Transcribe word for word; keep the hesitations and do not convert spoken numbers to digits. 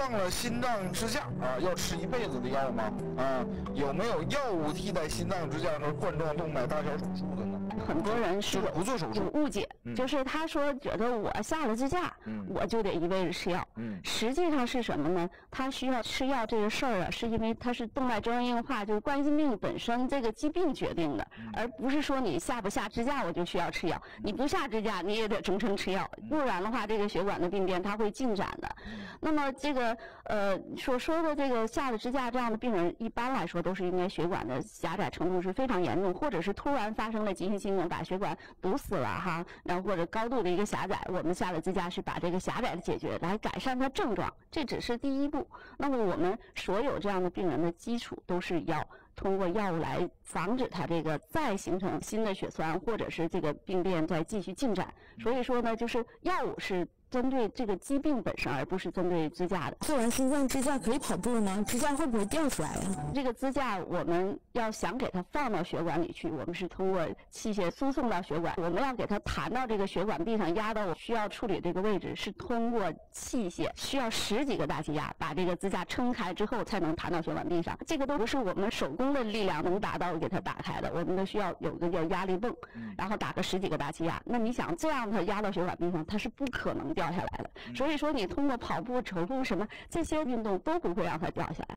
上了心脏支架啊，要吃一辈子的药吗？啊，有没有药物替代心脏支架和冠状动脉搭桥手术的呢？ 很多人是不做手术有误解， 嗯、 就是他说觉得我下了支架，嗯、我就得一味的吃药。嗯，实际上是什么呢？他需要吃药这个事儿啊，是因为他是动脉粥样硬化，就是冠心病本身这个疾病决定的，嗯、而不是说你下不下支架我就需要吃药。你不下支架你也得终身吃药，不然的话这个血管的病变它会进展的。那么这个呃所说的这个下了支架这样的病人，一般来说都是因为血管的狭窄程度是非常严重，或者是突然发生了急性心梗把血管堵死了哈，然后或者高度的一个狭窄，我们下了支架是把这个狭窄的解决，来改善它症状，这只是第一步。那么我们所有这样的病人的基础都是要通过药物来防止它这个再形成新的血栓，或者是这个病变再继续进展。所以说呢，就是药物是针对这个疾病本身，而不是针对支架的。 做完心脏支架可以跑步吗？支架会不会掉出来呀？ 这个支架我们要想给它放到血管里去，我们是通过器械输送到血管，我们要给它弹到这个血管壁上，压到我需要处理这个位置，是通过器械，需要十几个大气压把这个支架撑开之后才能弹到血管壁上。这个都不是我们手工的力量能达到给它打开的，我们都需要有个叫压力泵，然后打个十几个大气压。那你想这样它压到血管壁上，它是不可能掉下来的。所以说你通过跑步、走路什么这些运动都不会让它掉下来。